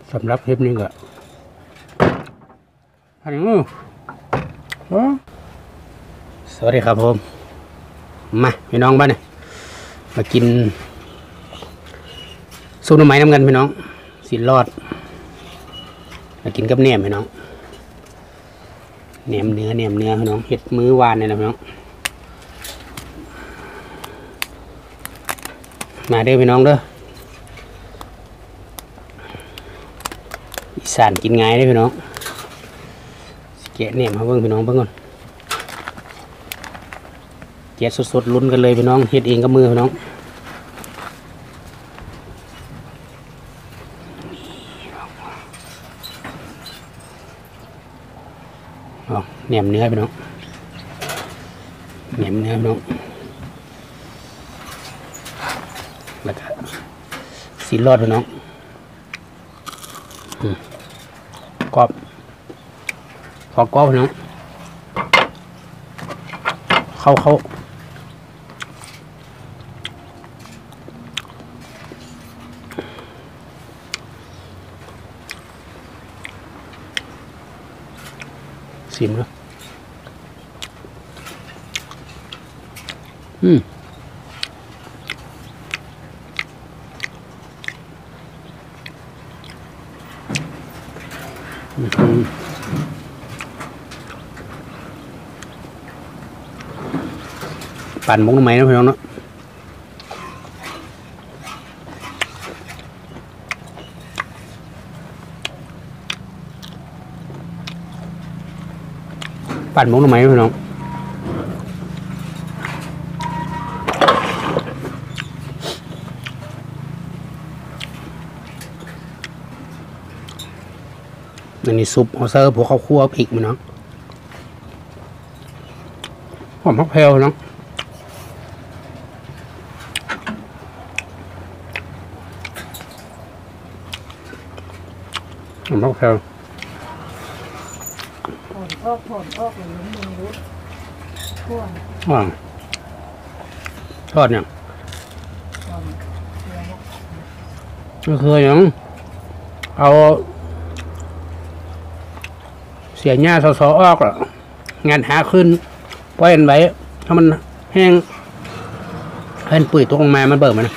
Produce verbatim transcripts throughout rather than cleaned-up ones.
สำหรับคลิปนี้ก็อันนี้สวัสดีครับผมมาพี่น้องบ้านเนี่ยมากินซุปหน่อไม้น้ำกันพี่น้องสิรอดมากินกับแหนมพี่น้องแหนมเนื้อแหนมเนื้อพี่น้องเห็ดมื้อวานเนี่ยนะพี่น้องมาเด้อพี่น้องเด้ออีสานกินง่ายเลยพี่น้องแกะเนี่ยมาเบิ่งพี่น้องเบิ่งก่อนแกะสดๆลุ้นกันเลยพี่น้องเฮ็ดเองกับมือพี่น้องเอาแหนมเนื้อพี่น้องแหนมเนื้อพี่น้องแล้วก็สีรอดพี่น้องกรอบขอกรอบพี่น้องเข้าเข้าชิมแล้วอืมปั่นมุกทำไมนะพี่น้องเนาะปั่นมุกทำไมพี่น้องอันนี้ซุปเอาเสิร์ฟพวกข้าวคั่วพริกพี่น้องหอมมะพร้าวเนาะหอมมะพร้าวถอนออกถอนออกเลยมึงรู้ทั่วว่างทอดเนี่ยก็คืออย่างเอาเสียหญ้าซอๆออกอ่ะงานหาขึ้นปล่อยมันไว้ถ้ามันแห้งให้มันปุ๋ยตกลงมามันเบิกมันนะ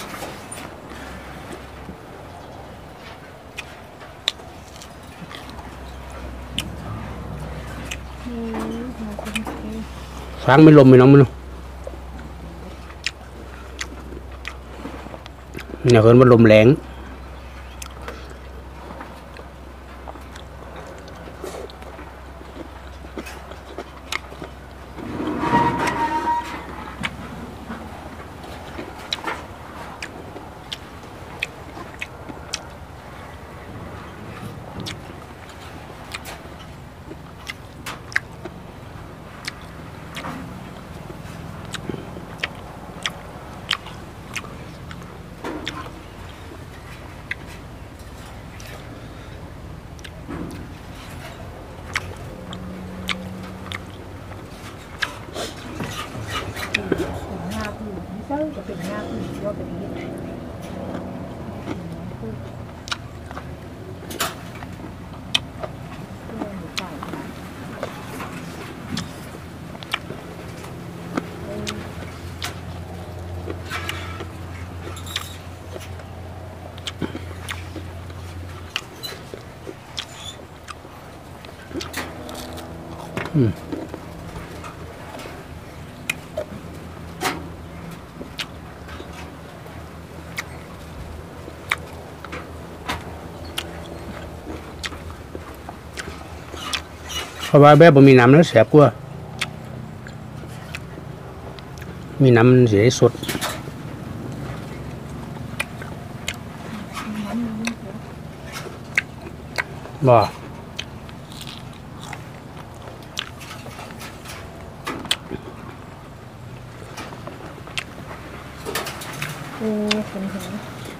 ช้างไม่ลมไม่น้องไม่รู้เนี่ยเกินมันลมแรงจะเป็นหน้าผู้หญิงก็เป็นอย่างนี้อืมเพราะว่าแบบบ่มีน้ำแล้วแสบกว่ามีน้ำมันเสียสดบ่โอ้คนเห็น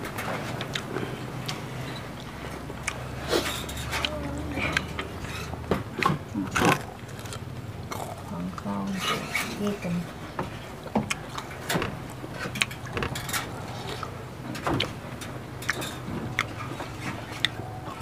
ของกองที่เป็นอ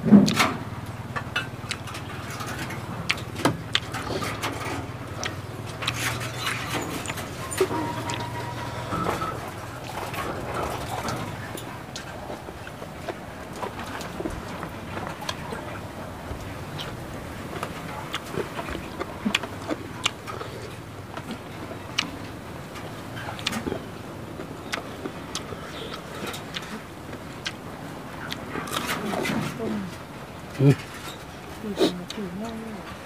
อืมถือถือง่ายเลย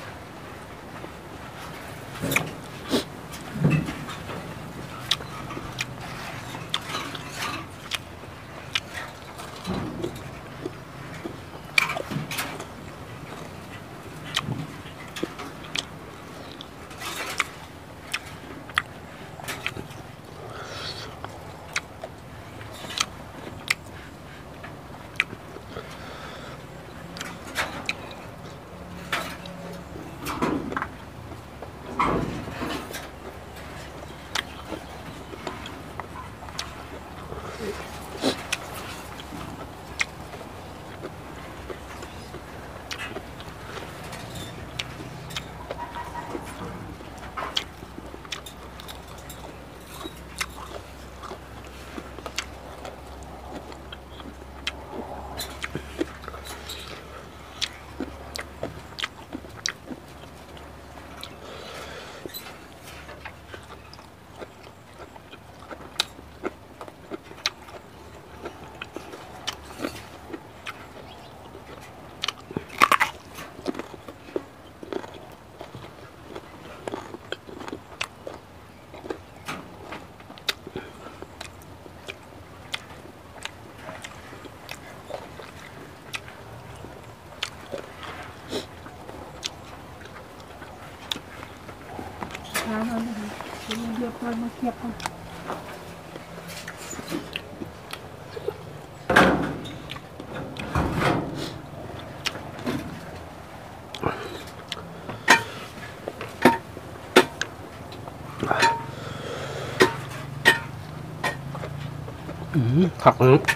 ช้าแล้วนะคะเดี๋ยวเรียบร้อยมาเทียบกันอืมผักนะ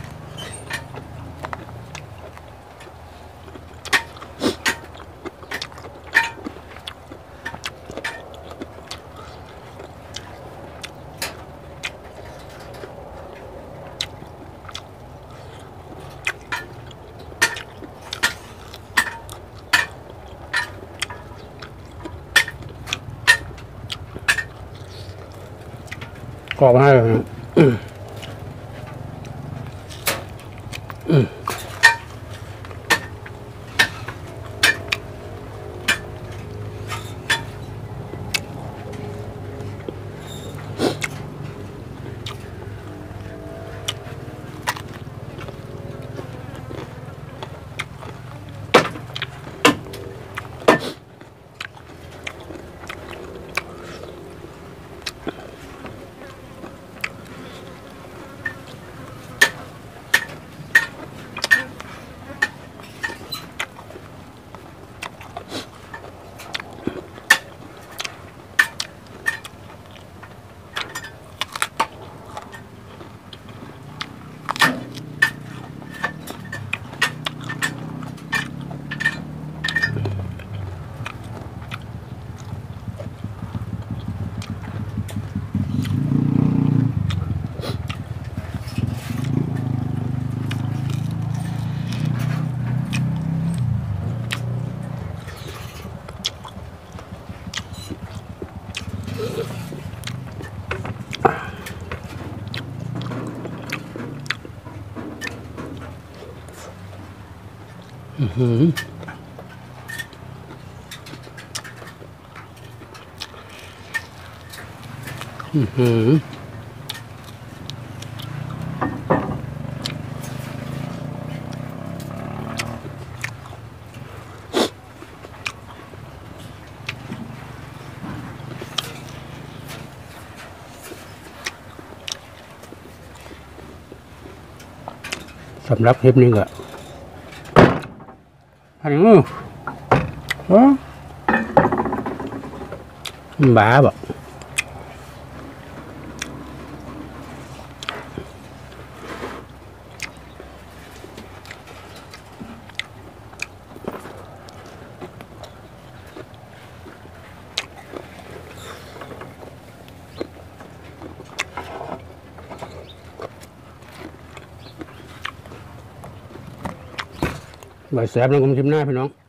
กรอบมากเลยนะอืมอืมอือหืออือหือสำหรับคลิปนี้ก็อันนี้งูอ๋อบ้าบอกใบแสบน้องกลมชิมหน้าพี่น้อง